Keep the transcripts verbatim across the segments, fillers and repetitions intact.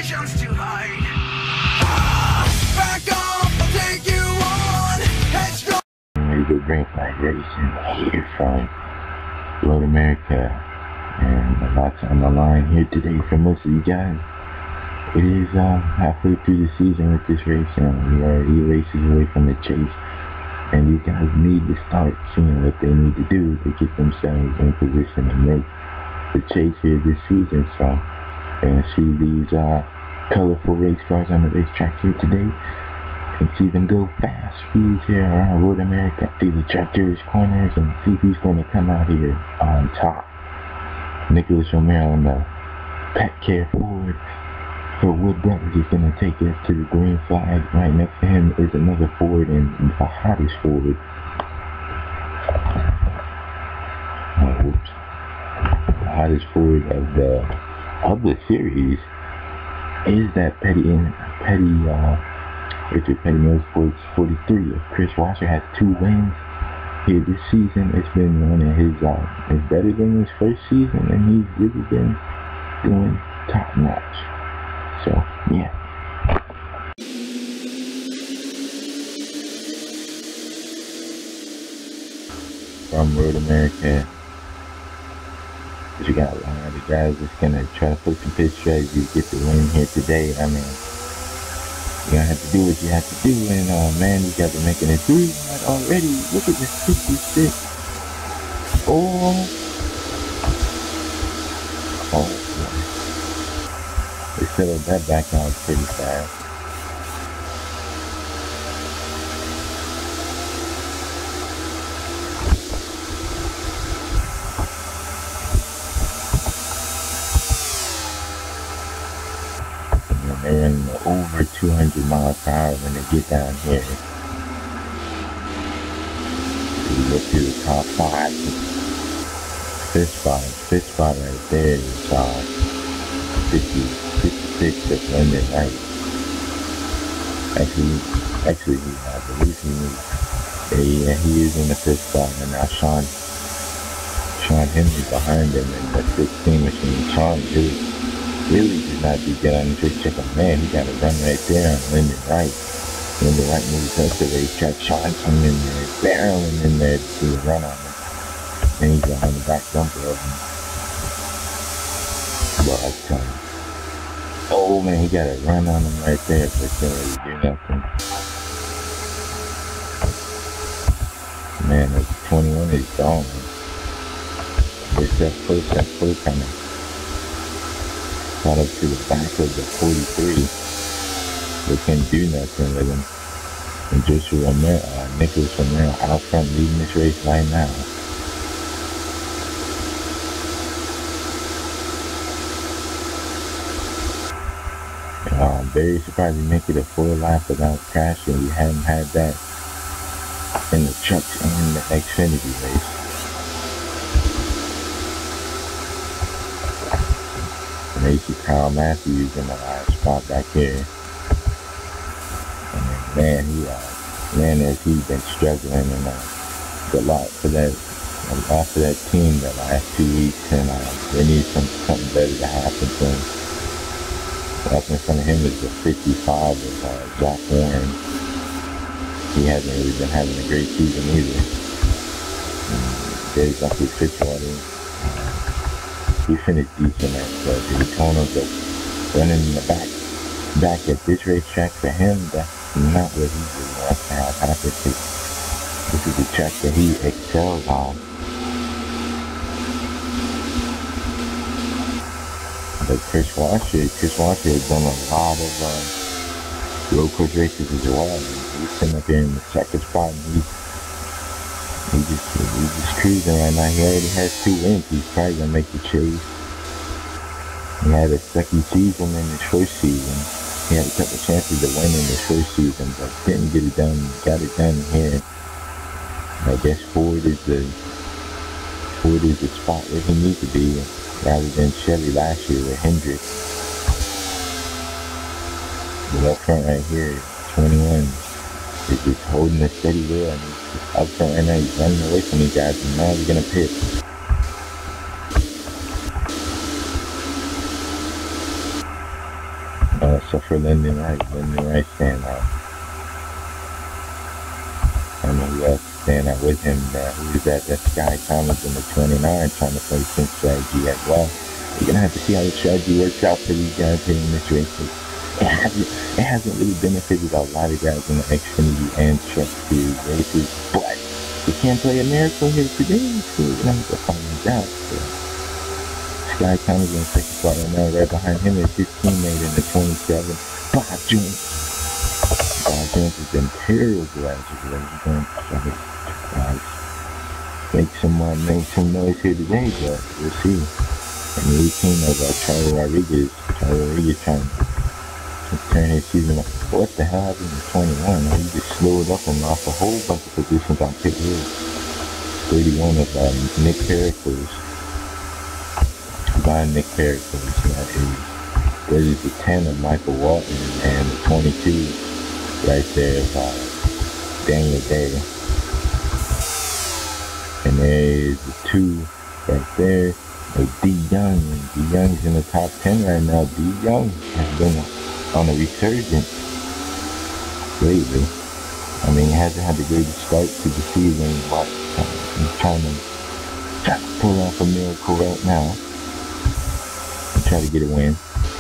visions to hide. Back up, I'll take you on. Headstrong. The green flag racing here from Road America, and a lot's on the line here today for most of you guys. It is uh, halfway through the season with this race, and we are eight races away from the chase. And these guys need to start seeing what they need to do to get themselves in position to make the chase here this season. So, and see these uh, colorful race cars on the racetrack here today, and see them go fast speeds here around Road America through the tractors, corners, and see who's going to come out here on top. Nicholas Romero on the backkkk Ford for Wood Brothers is going to take us to the green flag. Right next to him is another Ford, and the hottest Ford. Oh, whoops. The hottest Ford of the of the series is that Petty and Petty uh, Richard Petty Motorsports forty-three. Chris Washer has two wins here this season. It's been one of his uh, it's better than his first season, and he's really been doing top notch. So, yeah. From Road America, you got a lot of guys that's going to try to put some pit strategy to get the win here today. I mean, you're going to have to do what you have to do, and uh, man, you got to make it a three already. Look at this fifty-six. Oh. Oh. They settled that back out pretty fast. And they're in over two hundred miles per hour when they get down here. We look to the top five. Fifth spot, fifth spot right there is uh, fifty, fifty-six of London Knight. Actually, actually, I believe he is, yeah, he is in the fifth spot, and now Sean, Sean Henry behind him in the sixteen machine. Sean really, really did not do good on the trick check. Man, he got a run right there on Lyndon Wright. Lyndon Wright moves up the racetrack. Sean coming in there, barreling in there to do a run on him. And he's behind the back bumper of him. But, um, oh man, he got a run on him right there, but can't really do nothing. Man, the twenty-one is gone. It's that first, that first kind of got up to the back of the forty-three. They couldn't do nothing with him. And Joshua Romero, uh, Nicholas Romero out front leading this race right now. Uh, very surprised we make it a full lap without crashing. We haven't had that in the trucks and the Xfinity race. And they see Kyle Matthews in the last spot back here. And man, he, uh, man, as he's been struggling, and uh, a lot for that, a lot for that team the last two weeks, and uh, they need some something better to happen to him. Up in front of him is the fifty-five with uh, Jack Warren. He hasn't really been having a great season either. There's like his Fitzwater. Uh, he finished decent at uh, Daytona, but running in the back, back at this racetrack for him, that's not what he really wants to have happen. This is the track that he excels on. But Chris Washer, Chris Washer has done a lot of uh, road course races as well. He's sitting up here in the second spot, and he's he just he's just cruising right now. He already has two wins. He's probably gonna make the chase. He had a second season in his first season. He had a couple chances to win in his first season, but didn't get it done. Got it done here. I guess Ford is the Ford is the spot where he needs to be, rather than Chevy last year with Hendrick. But up front right here, twenty-one is just holding a steady wheel, and he's just up front right now. He's running away from these guys, and now he's gonna pit. Uh, so for Lyndon Wright, Lyndon Wright stand out. I don't know who else stand out with him. Uh, who is that? That Sky Thomas in the twenty-nine trying to play some strategy as well. You're gonna have to see how the strategy works out for these guys here in this race. It hasn't, it hasn't really benefited a lot of guys in the Xfinity and Truck Series races, but we can't play a miracle here today, so we're gonna have to find out. So, Sky Thomas in the second spot right now. Right behind him is his teammate in the twenty-seven, Bob Jones. Bob Jones has been terrible as of late. He's going to try to uh, make some uh, make some noise here today, but we'll see. And the eighteen of uh, Charlie Rodriguez, Charlie Rodriguez trying to turn his season up. What the hell happened in twenty-one? He just slowed up and lost a whole bunch of positions on pit road. thirty-one of uh, Nick Pericles. By Nick Pericles. That is, that is the ten of Michael Walton, and the twenty-two right there of uh, Daniel Day. And there is the two right there of D Young. D Young's in the top ten right now. D Young has been on a resurgence lately. I mean, he hasn't had the greatest start to the season, but uh, he's trying to, trying to pull off a miracle right now and try to get a win.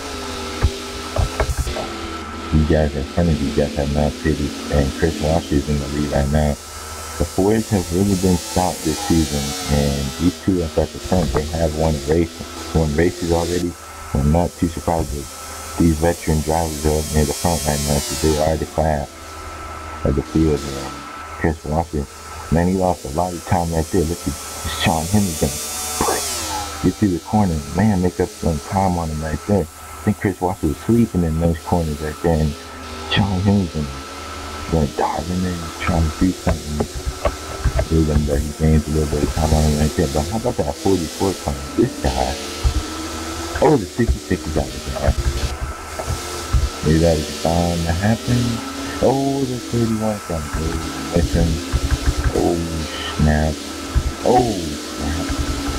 These guys in front of these guys have now pitted, and Chris Washer's in the lead right now. The Fords have really been stout this season, and these two up at the front, they have won a race, won races already. I'm not too surprised that these veteran drivers are up near the front right now, because they are the class of the field. And Chris Washer, man, he lost a lot of time right there. Look at Sean Henry gonna get through the corner, man, make up some time on him right there. I think Chris Washer was sleeping in those corners right there, and Sean Henry's gonna, gonna dive in there and try to do something. Even though he gains a little bit of time on him right there. But how about that forty-four car? This guy. Oh, the sixty-six is out of there. Maybe that was bound to happen. Oh, the thirty-one car. Oh, listen. Oh, snap. Oh, snap.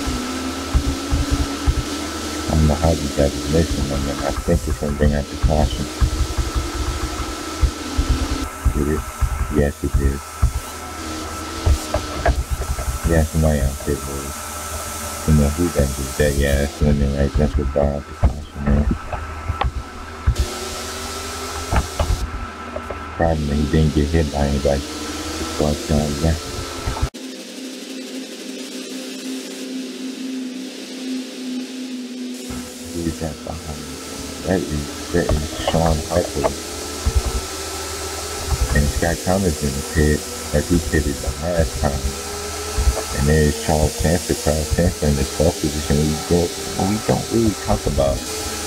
I don't know how these guys are missing them, and I think it's going to bring out the caution. Did it? Yes, it did. Yeah, somebody on pit road. You know who that is. That, yeah, that's Lyndon Wright. That's what brought out the caution there. Probably he didn't get hit by anybody. But, um, yeah. Who is that behind me? That is, that is Sean Harper. And Sky Thomas in the pit, as he pitted the last time. And there's Charles Sanford, Charles Sanford in the twelfth position. We don't, we don't really talk about.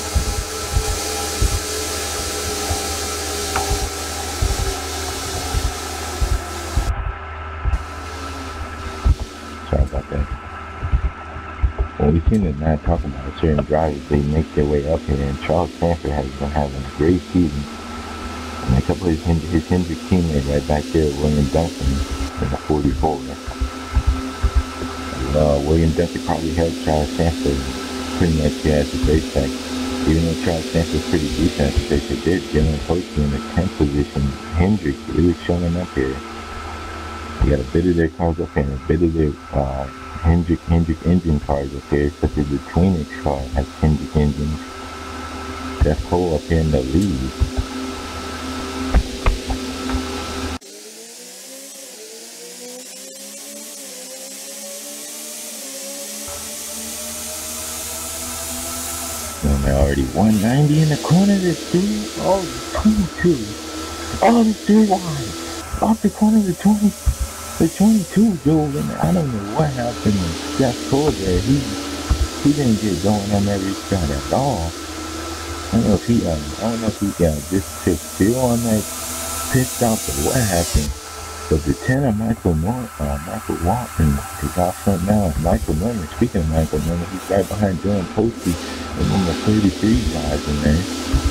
Sorry about that. When we seem to not talk about certain drivers, they make their way up here. And Charles Sanford has been having a great season. And a couple of his, his Hendrick teammates right back there, William Duncan in the forty-four. Uh, William Duncan probably helped Charles Sanford pretty much here at the racetrack. Even though Charles Sanford's pretty decent at the racetrack, there's Dylan Posey in the tenth position. Hendrick really showing up here. You got a bit of their cars up here and a bit of their uh, Hendrick, Hendrick engine cars up here, such as the Tweenix car has Hendrick engines. Jeff Cole up here in the lead. Already one ninety in the corner, this dude. Oh, twenty-two. Oh, this dude wide. Off the corner of the twenty, the twenty-two, dude. And I don't know what happened to Jeff Cole there. He, he didn't get going on that restart at all. I don't know if he, uh, I don't know if he uh, just took still on that pit stop or what happened. But the ten of Michael Norton, uh, Michael Walton is out front now. Michael Norton, speaking of Michael Norton, he's right behind Dylan Posey and number thirty-three guys in there.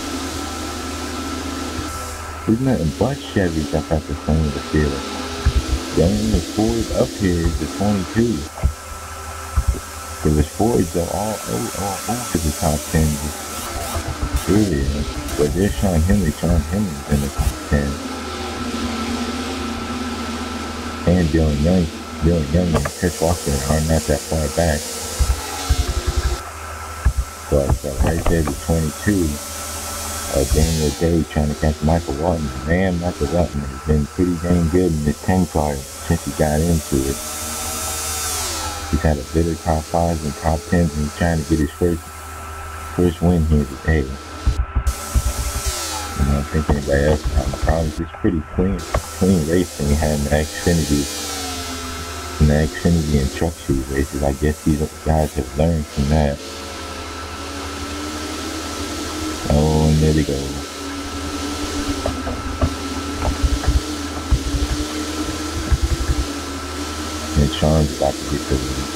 There's nothing but Chevys up at the front of the field. The only Ford up here is the twenty-two. There was Fords all, all, all over the top ten. Goodyear. But there's Sean Henry. Sean Henry's in the top ten. And Dylan Young. Dylan Young and Chris Walker are not that far back. But uh, right there to twenty-two, uh, Daniel Day trying to catch Michael Walton. Man, Michael Walton has been pretty dang good in this ten car since he got into it. He's had a bit of top fives and top tens, and he's trying to get his first first win here today. You know, I don't think anybody else has problems. It's pretty clean, clean race than we had in the Xfinity, in the Xfinity and truck shoes races. I guess these guys have learned from that. Oh, and there they go. And Sean's about to get to the lead.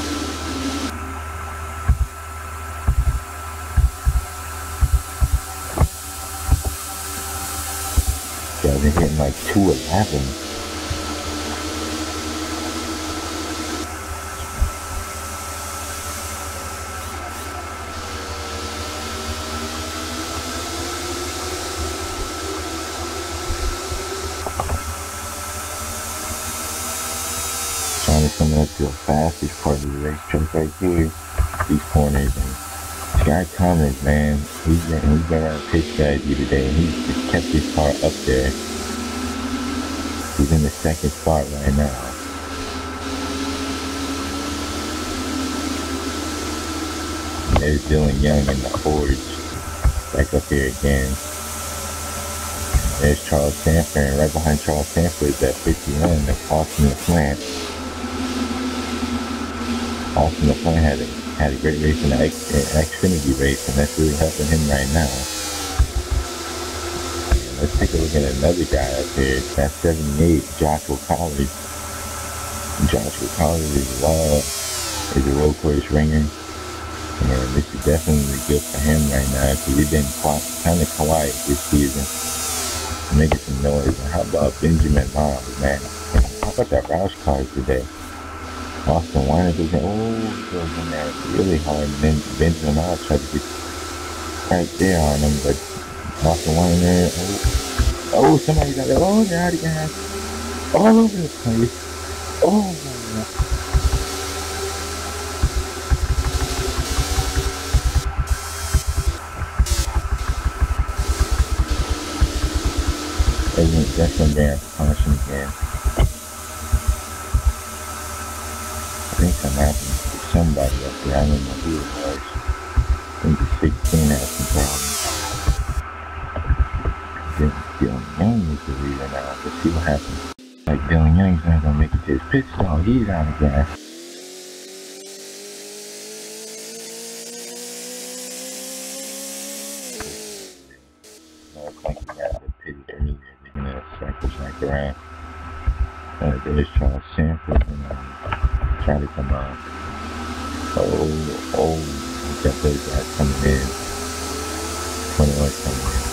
Guys are hitting like two eleven. Coming up to the fastest part of the racetrack right here. These corners and Sky Thomas, man, he's been he's been around pitch guys here today, and he's just kept his car up there. He's in the second spot right now. And there's Dylan Young in the Forge, back up here again. There's Charles Sanford, and right behind Charles Sanford is that fifty-one, the Austin LaFlante. Austin LaFlante had a, had a great race in the X, uh, Xfinity race, and that's really helping him right now. And let's take a look at another guy up here. That's seventy-eight, Joshua Collins. Joshua Collins is, uh, is a road course ringer. And this is definitely good for him right now, because he's been kind of quiet this season, making some noise. And how about Benjamin Miles, man? How about that Roush car today? Austin Weiner goes in, oh, he goes in there really hard, and then Benjamin Miles tried to get right there on him, but Austin Weiner, oh, oh, somebody got it, oh, they're out of gas, all over the place, oh, that's gonna be after caution again. I think something happened to somebody up there. I don't know who it was. I think the sixteen had some problems. Then Dylan Young is the leader now. Let's see what happens. Like Dylan Young's not gonna make it to his pit stop. He's out of gas. Looks like he got the pit underneath. They're gonna cycle back around. Uh, there's Charles Sanford and um, try to come out. Oh, oh, we got those guys coming in. twenty-one coming in.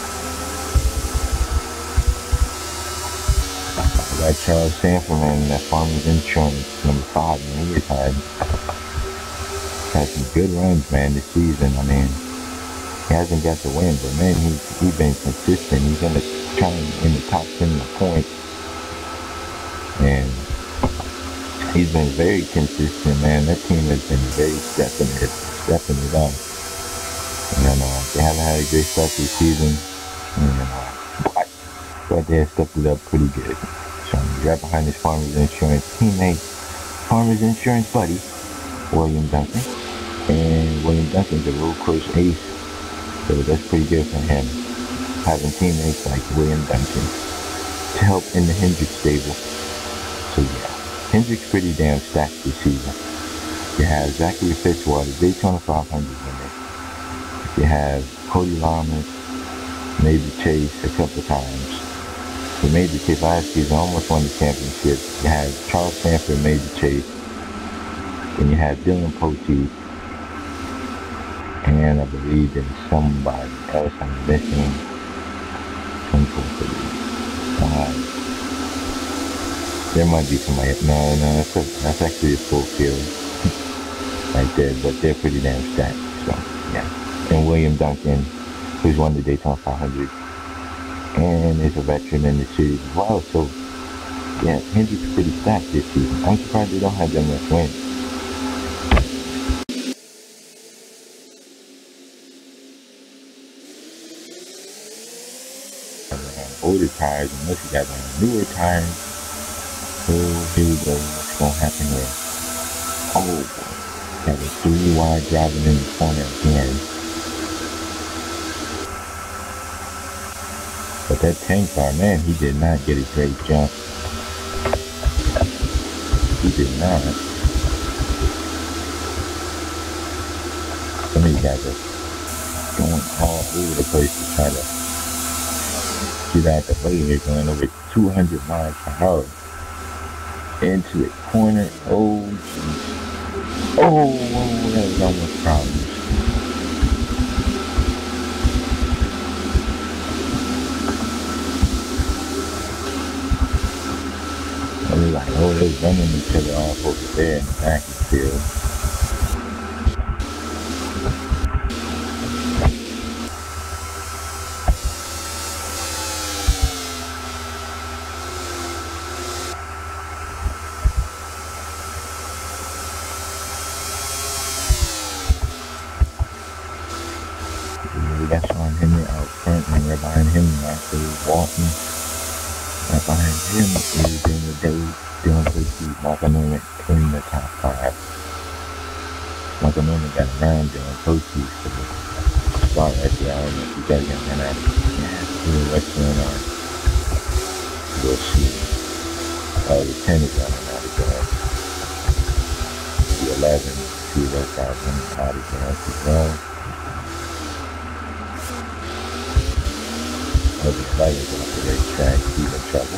We got Charles Sanford and that Farmers Insurance, number five, and he has had, had some good runs, man, this season. I mean, he hasn't got the win, but man, he's he's been consistent. He's gonna try in the top ten of points. And he's been very consistent, man. That team has been very stepping it, stepping it up. And uh, they haven't had a great start this season. And, uh, but, but they have stepped it up pretty good. So he's right behind his Farmers Insurance teammate, Farmers Insurance buddy, William Duncan. And William Duncan's a road course ace. So that's pretty good for him, having teammates like William Duncan to help in the Hendrick stable. So yeah, Hendrick's pretty damn stacked this season. You have Zachary Fitzwater, Daytona five hundred winner. You have Cody Lamas, made the chase a couple times. He made the chase last season, almost won the championship. You have Charles Sanford made the chase. Then you have Dylan Poteet. And I believe there's somebody else I'm missing. Uh, there might be somebody. No, no, that's, a, that's actually a full field right there. But they're pretty damn stacked. So yeah. And William Duncan He's won the Daytona five hundred and is a veteran in the series as well. So yeah, Hendrick's pretty stacked this season. I'm surprised they don't have that much wins. Older tires, unless you got on newer tires. So here we go. What's gonna happen here? Oh boy. Got a three wide driving in the corner again. But that ten car, man, he did not get a great jump. He did not. Some of these guys are going all over the place to try to get out the way. They're going over two hundred miles per hour into the corner. Oh, geez. Oh, oh, that was almost problems. I was like, oh, they're running each other off over there in the back of the field. We got Sean Henry out front, and right behind him, actually walking. Right behind him is in the day doing pretty Michael Norman in the top five. Michael Norman got around doing coaches, so sorry, actually, I don't know if you guys got run out of gas or what's going on. We'll see. Oh, the ten is running out of gas. The eleven, two of those guys running out of gas as well. Oh, the players off the racetrack, he's in trouble.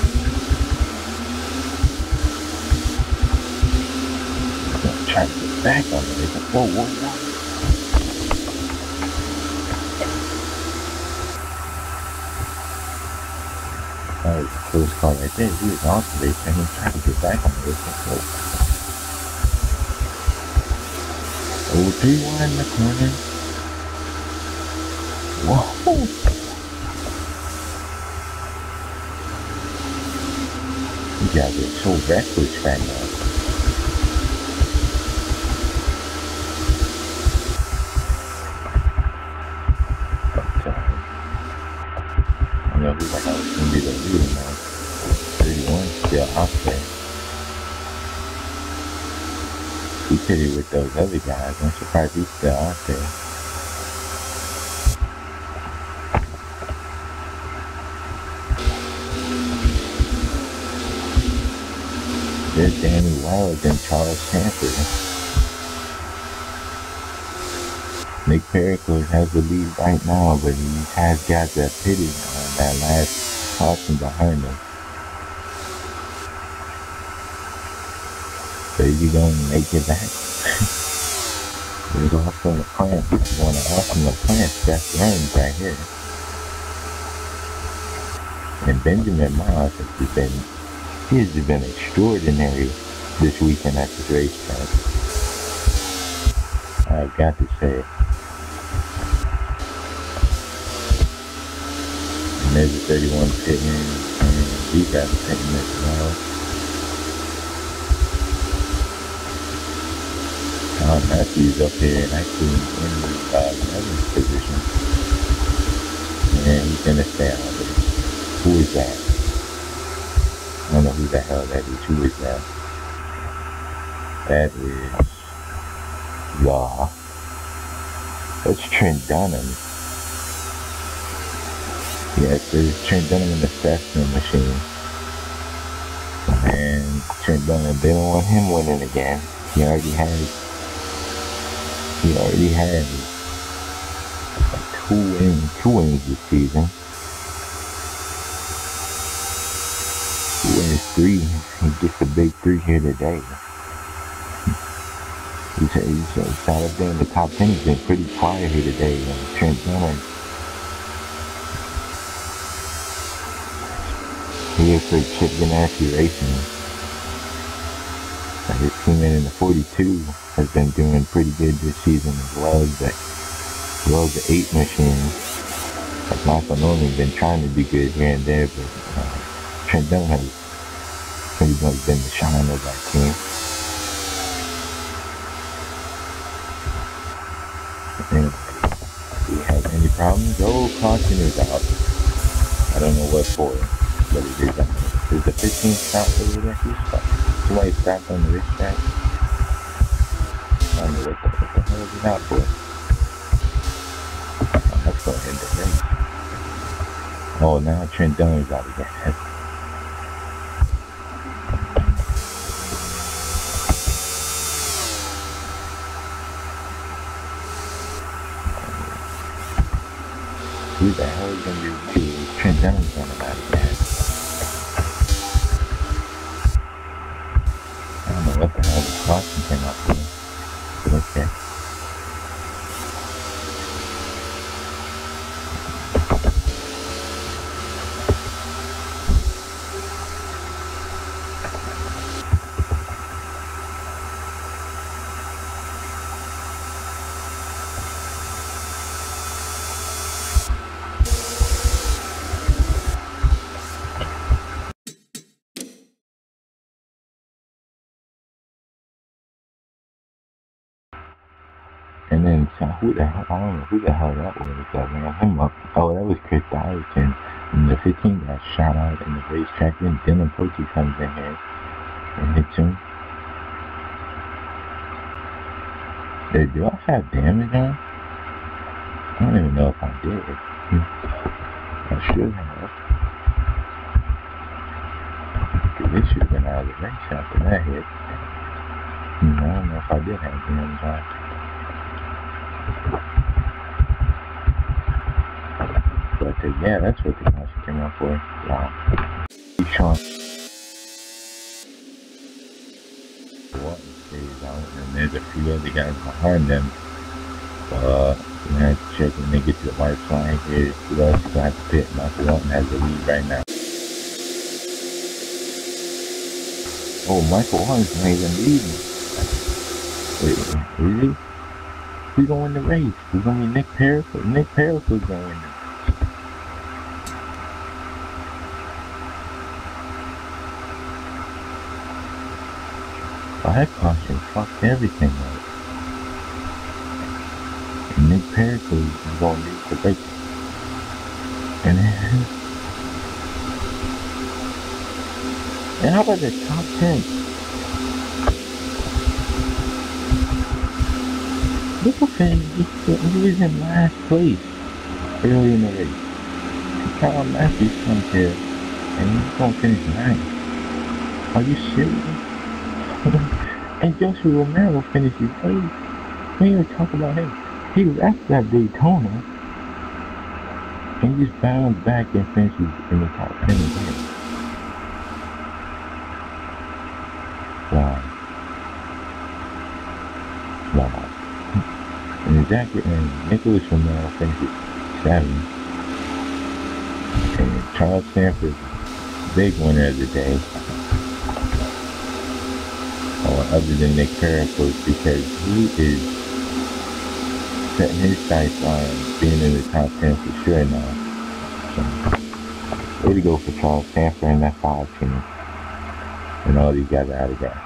He's gonna try to get back on the race. Whoa, whoa, whoa. That was a close call right there. He was off the race and he's trying to get back on the race. Whoa. Oh, three one in the corner. Whoa. You guys are so reckless right now. But, uh, I know who the hell is going to be the leader now. thirty-one still out there. He pitted with those other guys. I'm surprised he's still out there. There's Danny Wild and Charles Sanford. Nick Pericles has the lead right now, but he has got that pitted on that last caution behind him. So is he going to make it back? There's also the plant. This is one of awesome the plant's best runs right here. And Benjamin Moss has been He has been extraordinary this weekend at this racetrack. I've got to say. And there's a thirty-one pitting, and these guys are pitting as well. Tom Matthews up here, and actually in the uh, eleventh position. And he's going to stay out there. Who is that? I don't know who the hell that is. Who is that? That is... Yeah. That's Trent Dunham. Yes, there's Trent Dunham in the Cessna machine. And Trent Dunham, they don't want him winning again. He already has... He already has two wins, two wins this season. Wins three, he gets the big three here today. He's, he's, he's sat up there in the top ten. He's been pretty quiet here today. Uh, Trent Dunham. Here for Chip Ganassi Racing. Uh, his teammate in the forty-two has been doing pretty good this season as well as the, as well as the eight machine. Michael Norman been trying to be good here and there, but uh, Trent Dunn has pretty much been the shine of that team. And do we have any problems? Oh, caution is out. I don't know what for, but it is out. Is the fifteen stop over there? Who stopped? Somebody stopped on the racetrack? I don't know what the, what the hell is it out for. Oh, let's go ahead and race. Oh, now Trent Dunn is out again. Who the hell is going to be Trent Dunn is going to out again? I don't know what the hell the caution came out for. But okay. And then, so who the hell, I don't know who the hell that was that ran him up. Oh, that was Chris Dyerson. And the fifteen got shot out in the racetrack. Then Dylan Poche comes in here and hits him. Hey, do I have damage on? I don't even know if I did. I should have. Because this should have been out of the race after that hit. I don't know if I did have damage on. But uh, yeah, that's what the caution came out for. Wow. Sean. What stays out, and there's a few other guys behind them. But we have to check when they get to the white flag here. Who else got the pit? Michael Walton has the lead right now. Oh, Michael Walton's not even leading. Wait, is he? Who's gonna win the race? Who's gonna be Nick Perrico? Nick Perrico's gonna win the race. Oh, that caution fucked everything up. And Nick Perrico is gonna lead the race. And then, and how about the top ten? Littlefinger, he was in last place early in the race. And Kyle Matthews comes here and he's gonna finish ninth. Are you serious? And Joshua Romero finishes eighth. We ain't even talk about him. He wrapped that Daytona and he just bounced back and finishes in the top ten again. Wow. Wow. And exactly, and Nicholas Romero finishes seventh. And Charles Sanford, big winner of the day. Or other than Nick Perrico, because he is setting his sights on being in the top ten for sure now. So, way to go for Charles Sanford and that five team. And all these guys are out of gas.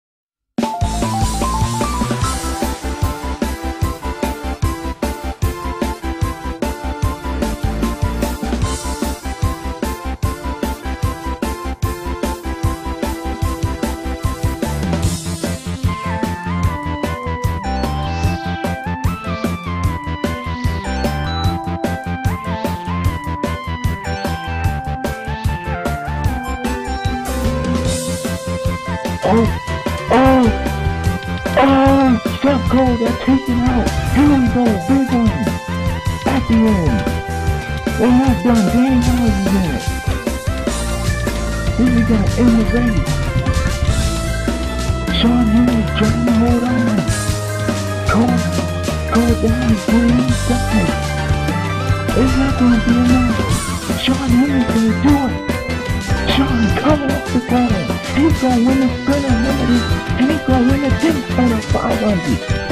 Oh, oh, oh, Steph Cole got taken out. Here we go, big one. At the end. They're not done. Dang, how is it? Here we go, in the race. Sean Henry trying to hold on. Cole, Cole down, three inside. It's not going to be enough. Sean Henry's going to do it. Sean coming up the corner. He's gonna win the sprinter limited, and he's gonna win the ten sprinter five hundred.